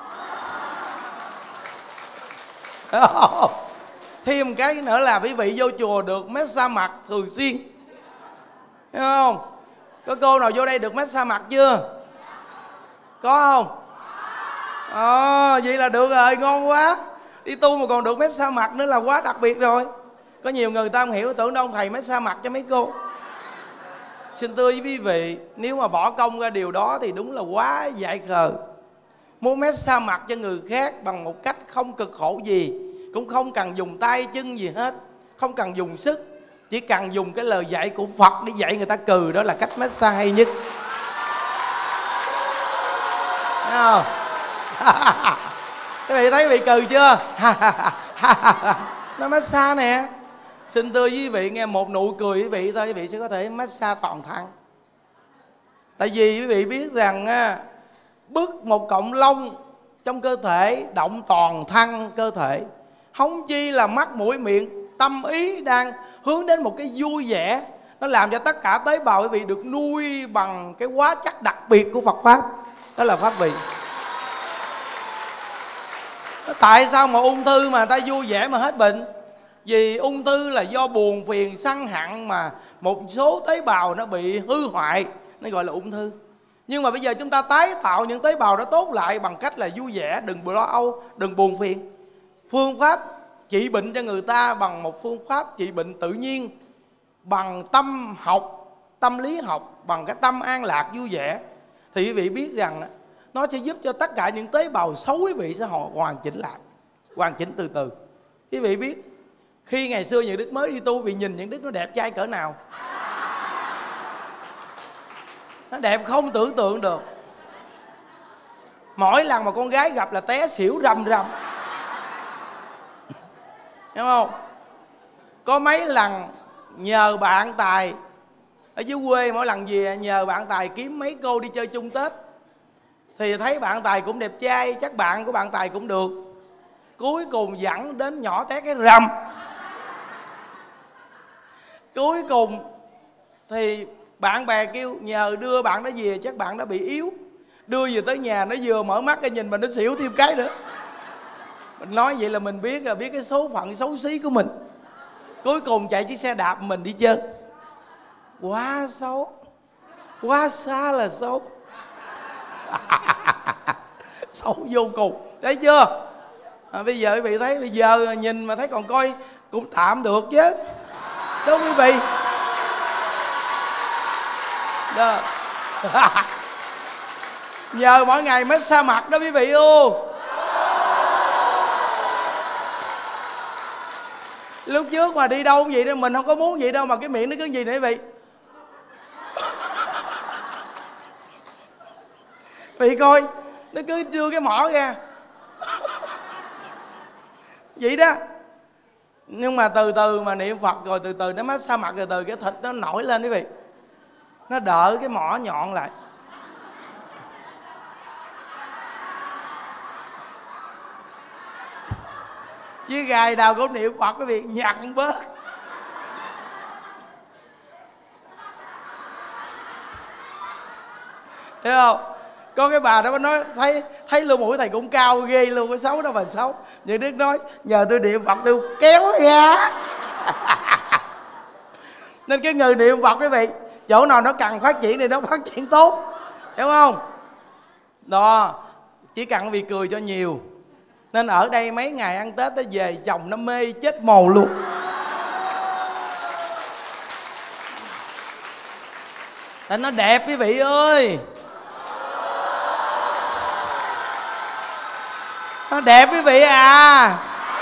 [SPEAKER 2] Thêm cái nữa là quý vị vô chùa được massage mặt thường xuyên. Hiểu không? Có cô nào vô đây được massage mặt chưa? Có không? Vậy là được rồi, ngon quá. Đi tu mà còn được massage mặt nữa là quá đặc biệt rồi. Có nhiều người ta không hiểu, tưởng đâu thầy massage mặt cho mấy cô. Xin thưa với quý vị, nếu mà bỏ công ra điều đó thì đúng là quá dại khờ. Muốn massage mặt cho người khác bằng một cách không cực khổ gì, cũng không cần dùng tay chân gì hết, không cần dùng sức, chỉ cần dùng cái lời dạy của Phật để dạy người ta cười, đó là cách massage hay nhất. Thấy không? Các vị thấy bị cười chưa? Nó massage nè. Xin thưa quý vị nghe, một nụ cười quý vị thôi, quý vị sẽ có thể massage toàn thân. Tại vì quý vị biết rằng bứt một cọng lông trong cơ thể động toàn thân cơ thể. Không chi là mắt mũi miệng, tâm ý đang hướng đến một cái vui vẻ. Nó làm cho tất cả tế bào quý vị được nuôi bằng cái hóa chất đặc biệt của Phật Pháp. Đó là pháp vị. Tại sao mà ung thư mà ta vui vẻ mà hết bệnh? Vì ung thư là do buồn phiền sân hận mà một số tế bào nó bị hư hoại, nó gọi là ung thư. Nhưng mà bây giờ chúng ta tái tạo những tế bào đó tốt lại bằng cách là vui vẻ, đừng lo âu, đừng buồn phiền. Phương pháp trị bệnh cho người ta bằng một phương pháp trị bệnh tự nhiên, bằng tâm học, tâm lý học, bằng cái tâm an lạc vui vẻ. Thì quý vị biết rằng nó sẽ giúp cho tất cả những tế bào xấu quý vị sẽ hoàn chỉnh lại, hoàn chỉnh từ từ. Quý vị biết khi ngày xưa Nhuận Đức mới đi tu, bị nhìn Nhuận Đức nó đẹp trai cỡ nào. Nó đẹp không tưởng tượng được. Mỗi lần mà con gái gặp là té xỉu rầm rầm. Hiểu không? Có mấy lần nhờ bạn Tài ở dưới quê, mỗi lần về nhờ bạn Tài kiếm mấy cô đi chơi chung Tết, thì thấy bạn Tài cũng đẹp trai, chắc bạn của bạn Tài cũng được. Cuối cùng dẫn đến nhỏ té cái rầm. Cuối cùng thì bạn bè kêu nhờ đưa bạn đó về, chắc bạn đó bị yếu. Đưa về tới nhà nó vừa mở mắt cái nhìn mình nó xỉu thêm cái nữa. Mình nói vậy là mình biết rồi, biết cái số phận xấu xí của mình. Cuối cùng chạy chiếc xe đạp mình đi chơi. Quá xấu, quá xa là xấu. Xấu vô cùng, thấy chưa? Bây giờ quý vị thấy, bây giờ nhìn mà thấy còn coi cũng tạm được chứ, đúng quý vị? Đó. Nhờ mỗi ngày massage mặt đó quý vị ô. Lúc trước mà đi đâu cũng vậy đó, mình không có muốn vậy đâu, mà cái miệng nó cứ gì nữa quý vị. Vị coi, nó cứ đưa cái mỏ ra vậy đó. Nhưng mà từ từ mà niệm Phật rồi từ từ nó massage mặt, từ từ cái thịt nó nổi lên quý vị, nó đỡ cái mỏ nhọn lại. Với gài đầu cũng niệm Phật quý vị, nhặn bớt. Thấy không? Có cái bà đó nói thấy lỗ mũi thầy cũng cao ghê luôn, cái xấu đó mà xấu. Nhưng Đức nói nhờ tôi niệm Phật tôi kéo ra. Nên cái người niệm Phật quý vị, chỗ nào nó cần phát triển thì nó phát triển tốt, hiểu không? Đó, chỉ cần vì cười cho nhiều. Nên ở đây mấy ngày ăn Tết nó về chồng nó mê chết mồ luôn. Tại nó đẹp quý vị ơi. Nó đẹp quý vị à.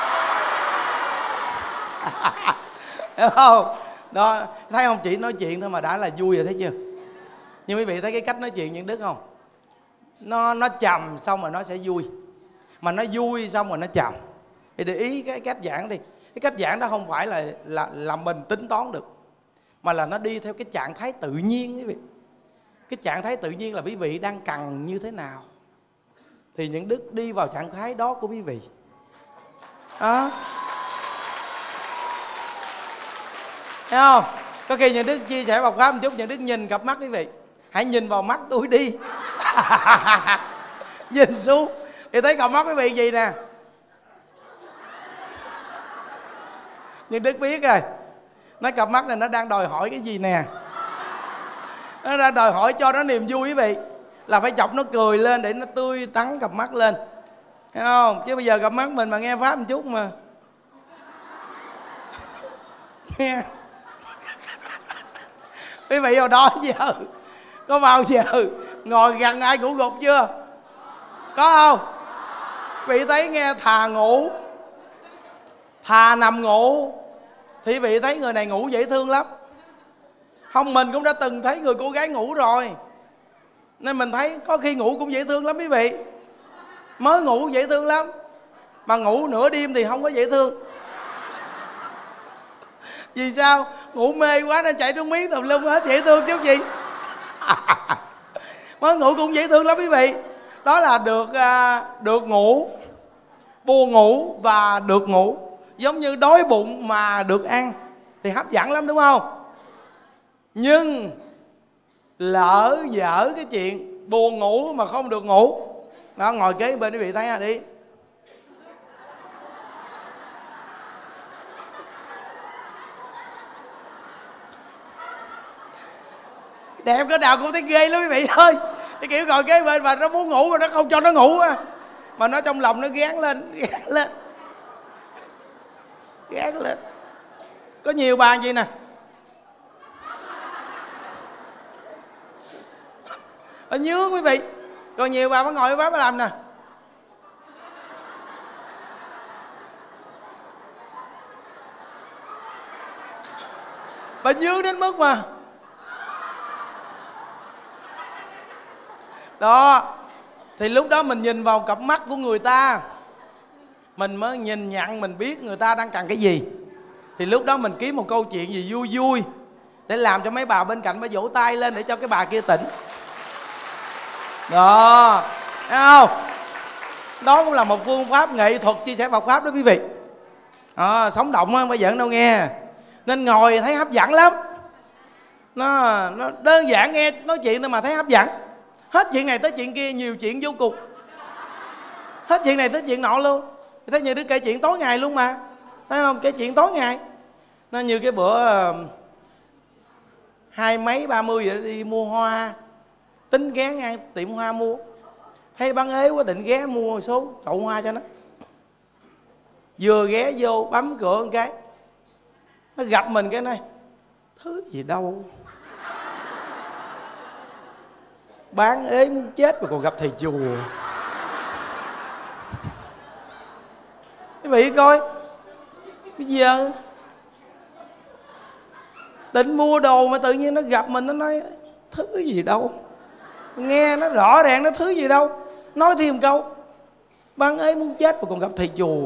[SPEAKER 2] Hiểu không? Đó, thấy không? Chỉ nói chuyện thôi mà đã là vui rồi, thấy chưa? Nhưng quý vị thấy cái cách nói chuyện những Đức không? Nó trầm xong rồi nó sẽ vui, mà nó vui xong rồi nó trầm. Thì để ý cái cách giảng đi. Cái cách giảng đó không phải là mình tính toán được, mà là nó đi theo cái trạng thái tự nhiên quý vị. Cái trạng thái tự nhiên là quý vị đang cần như thế nào thì những Đức đi vào trạng thái đó của quý vị. Đó. Thấy không? Có khi những Đức chia sẻ một pháp một chút, những Đức nhìn cặp mắt quý vị, hãy nhìn vào mắt tôi đi. Nhìn xuống thì thấy cặp mắt quý vị gì nè. Nhưng Đức biết rồi, nói cặp mắt này nó đang đòi hỏi cái gì nè. Nó đang đòi hỏi cho nó niềm vui quý vị, là phải chọc nó cười lên để nó tươi tắn cặp mắt lên, thấy không? Chứ bây giờ cặp mắt mình mà nghe pháp một chút mà nghe quý vị hồi đó giờ có bao giờ ngồi gần ai ngủ gục chưa? Có không? Vị thấy nghe thà ngủ, thà nằm ngủ thì vị thấy người này ngủ dễ thương lắm. Không, mình cũng đã từng thấy người cô gái ngủ rồi, nên mình thấy có khi ngủ cũng dễ thương lắm quý vị. Mới ngủ dễ thương lắm, mà ngủ nửa đêm thì không có dễ thương. Vì sao? Ngủ mê quá nên chạy nước miếng tùm lum hết, dễ thương chứ gì. Mới ngủ cũng dễ thương lắm quý vị. Đó là được ngủ, buồn ngủ và được ngủ. Giống như đói bụng mà được ăn thì hấp dẫn lắm, đúng không? Nhưng lỡ dở cái chuyện buồn ngủ mà không được ngủ đó, ngồi kế bên quý vị thấy à, đi đẹp cái nào cũng thấy ghê lắm quý vị ơi. Cái kiểu ngồi kế bên mà nó muốn ngủ mà nó không cho nó ngủ á, mà nó trong lòng nó gán lên. Có nhiều bà gì nè, ở nhướng quý vị. Còn nhiều bà mới ngồi ở pháp làm nè, bà nhướng đến mức mà đó. Thì lúc đó mình nhìn vào cặp mắt của người ta, mình mới nhìn nhận, mình biết người ta đang cần cái gì. Thì lúc đó mình kiếm một câu chuyện gì vui vui để làm cho mấy bà bên cạnh bà vỗ tay lên để cho cái bà kia tỉnh. Đó, thấy không? Đó cũng là một phương pháp nghệ thuật chia sẻ Phật pháp đó quý vị. Sống động không phải giỡn đâu nghe. Nên ngồi thấy hấp dẫn lắm. Nó đơn giản, nghe nói chuyện thôi mà thấy hấp dẫn. Hết chuyện này tới chuyện kia, nhiều chuyện vô cùng. Hết chuyện này tới chuyện nọ luôn. Thấy nhiều đứa kể chuyện tối ngày luôn mà, thấy không? Kể chuyện tối ngày. Nó như cái bữa 20 mấy 30 vậy đi mua hoa, tính ghé ngang tiệm hoa mua, thấy bán ế quá định ghé mua số chậu hoa cho nó. Vừa ghé vô bấm cửa một cái, nó gặp mình cái này, thứ gì đâu, bán ế muốn chết mà còn gặp thầy chùa. Quý vị coi, bây giờ định mua đồ mà tự nhiên nó gặp mình, nó nói thứ gì đâu. Nghe nó rõ ràng nó thứ gì đâu. Nói thêm câu, bán ế muốn chết mà còn gặp thầy chùa.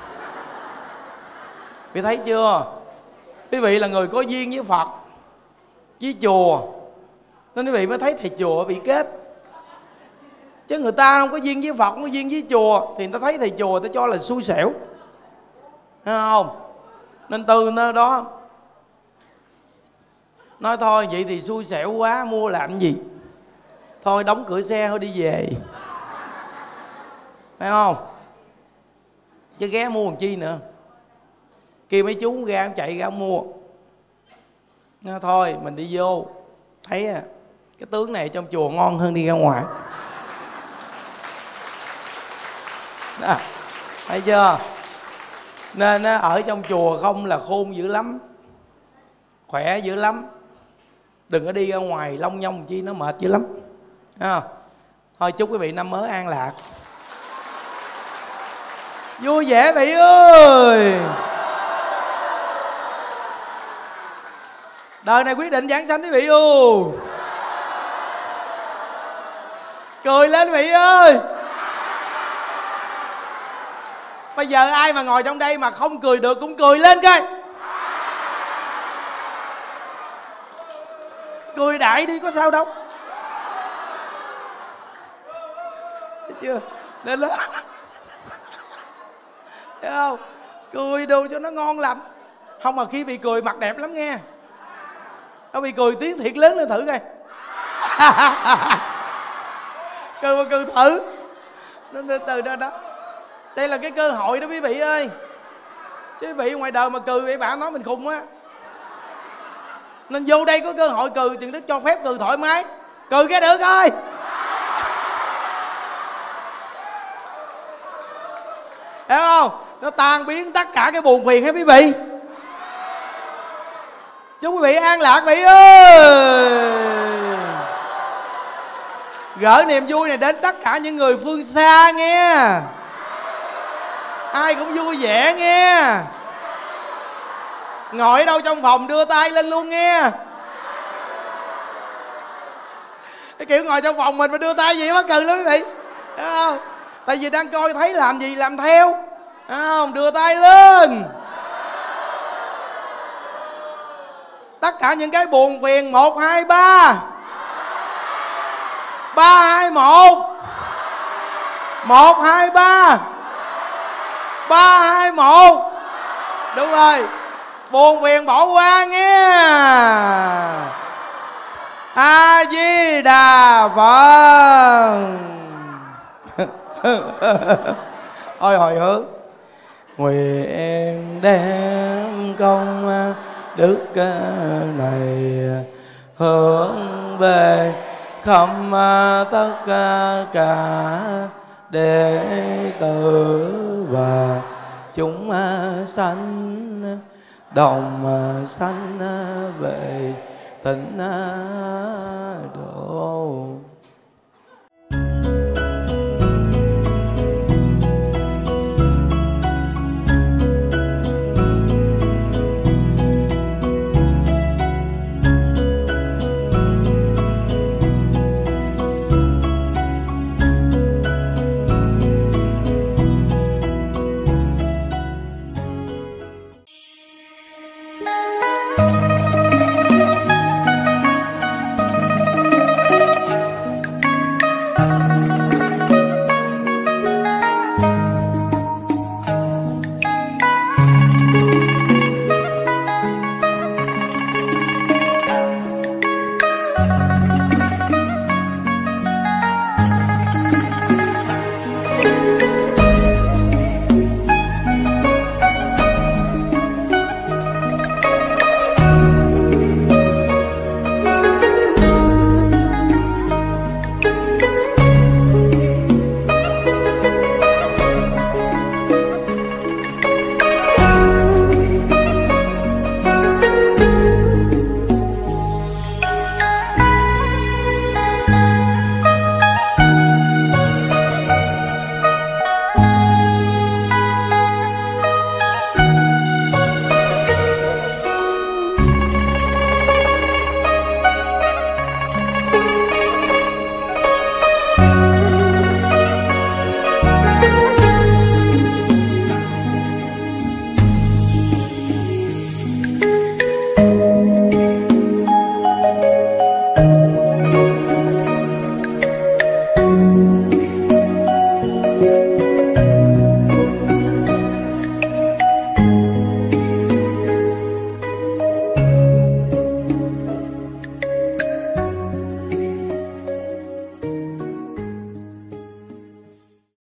[SPEAKER 2] Quý vị thấy chưa? Quý vị là người có duyên với Phật, với chùa, nên quý vị mới thấy thầy chùa bị kết. Chứ người ta không có duyên với Phật, không có duyên với chùa thì người ta thấy thầy chùa người ta cho là xui xẻo, thấy không? Nên từ nơi đó nói thôi vậy thì xui xẻo quá, mua làm gì, thôi đóng cửa xe thôi đi về, thấy không? Chứ ghé mua làm chi nữa. Kêu mấy chú ra chạy ra mua. Thôi mình đi vô, thấy cái tướng này trong chùa ngon hơn đi ra ngoài. Đó, thấy chưa? Nên ở trong chùa không là khôn dữ lắm, khỏe dữ lắm. Đừng có đi ra ngoài long nhong chi nó mệt dữ lắm. Thôi chúc quý vị năm mới an lạc, vui vẻ vị ơi. Đời này quyết định giảng sanh quý vị ơi. Cười lên quý vị ơi. Bây giờ ai mà ngồi trong đây mà không cười được cũng cười lên coi. Cười đại đi có sao đâu. Thấy chưa? Nên là thấy không? Cười đồ cho nó ngon lành. Không mà khi bị cười mặt đẹp lắm nghe. Nó bị cười tiếng thiệt lớn lên thử coi. Cười mà cười thử. Nên từ đó đó. Đây là cái cơ hội đó quý vị ơi. Chứ quý vị ngoài đời mà cười vậy bạn nói mình khùng á. Nên vô đây có cơ hội cười, Trần Đức cho phép cười thoải mái. Cười cái được coi. Hiểu không? Nó tan biến tất cả cái buồn phiền hết quý vị. Chúc quý vị an lạc vị ơi. Gửi niềm vui này đến tất cả những người phương xa nghe. Ai cũng vui vẻ nghe. Ngồi ở đâu trong phòng đưa tay lên luôn nghe. Cái kiểu ngồi trong phòng mình mà đưa tay gì mắc cười lắm quý vị. Thấy không? Tại vì đang coi thấy làm gì làm theo. Thấy không? Đưa tay lên. Tất cả những cái buồn phiền 1, 2, 3 3, 2, 1 1, 2, 3 3, 2, 1. Đúng rồi. Buồn phiền bỏ qua nghe. A Di Đà Phật. Ôi hồi hướng. Nguyện đem công đức này hướng về khắp tất cả đệ tử và chúng sanh đồng sanh về tịnh độ.